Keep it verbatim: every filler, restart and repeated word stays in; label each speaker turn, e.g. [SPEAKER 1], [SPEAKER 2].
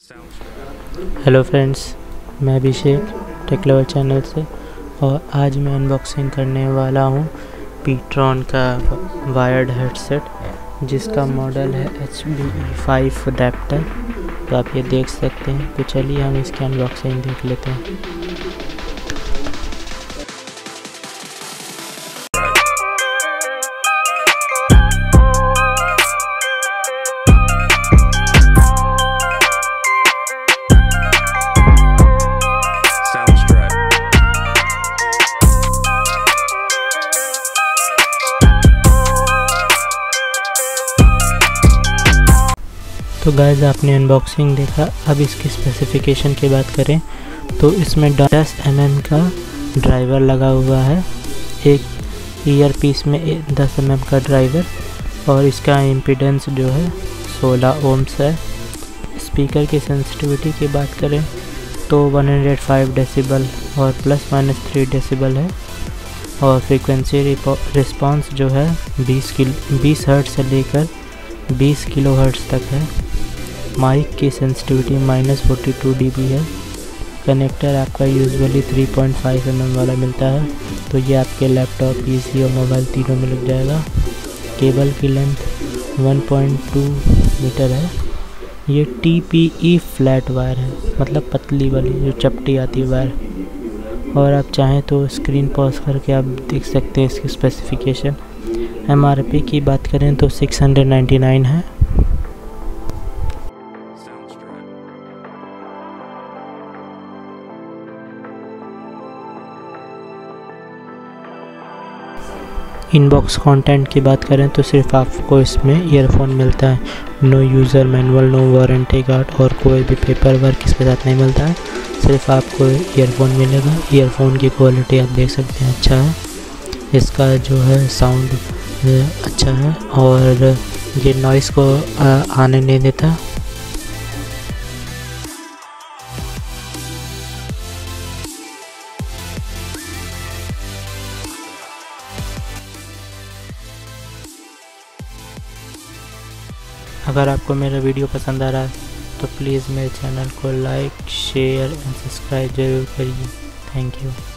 [SPEAKER 1] Hello friends, मैं अभिषेक take lover channel से और आज मैं अनबॉक्सिंग करने वाला हूँ pTron का वायर्ड हेडसेट जिसका मॉडल है H B E five Raptor. तो आप ये देख सकते हैं। तो चलिए हम इसकी अनबॉक्सिंग देख लेते हैं। तो गाइस, आपने अनबॉक्सिंग देखा। अब इसकी स्पेसिफिकेशन की बात करें तो इसमें दस एम एम का ड्राइवर लगा हुआ है, एक ईयर पीस में दस एम एम का ड्राइवर, और इसका इम्पीडेंस जो है सोलह ओम्स है। स्पीकर की सेंसिटिविटी की बात करें तो एक सौ पाँच डेसिबल और प्लस माइनस थ्री डेसिबल है, और फ्रीक्वेंसी रिस्पांस जो है बीस किलो बीस हर्ट्ज से लेकर बीस किलो हर्ट्ज तक है। माइक की sensitivity minus forty two D B है। कनेक्टर आपका usually three point five M M वाला मिलता है, तो ये आपके लैपटॉप, पीसी और मोबाइल तीनों में लग जाएगा। केबल की length one point two metre है। ये T P E flat wire है, मतलब पतली वाली जो चपटी आती है वायर। और आप चाहें तो स्क्रीन पॉज करके आप देख सकते हैं इसकी स्पेसिफिकेशन। एम आर पी की बात करें तो सिक्स हंड्रेड नाइन्टी नाइन है। इनबॉक्स कंटेंट की बात करें तो सिर्फ आपको इसमें ईयरफोन मिलता है। No user manual, no warranty card और कोई भी पेपर वर्क इसके साथ नहीं मिलता है। सिर्फ आपको ईयरफोन मिलेगा। ईयरफोन की क्वालिटी आप देख सकते हैं, अच्छा है। इसका जो है साउंड अच्छा है और ये नॉइस को आने नहीं देता। अगर आपको मेरा वीडियो पसंद आ रहा है तो प्लीज़ मेरे चैनल को लाइक, शेयर एंड सब्सक्राइब ज़रूर करिए। Thank you.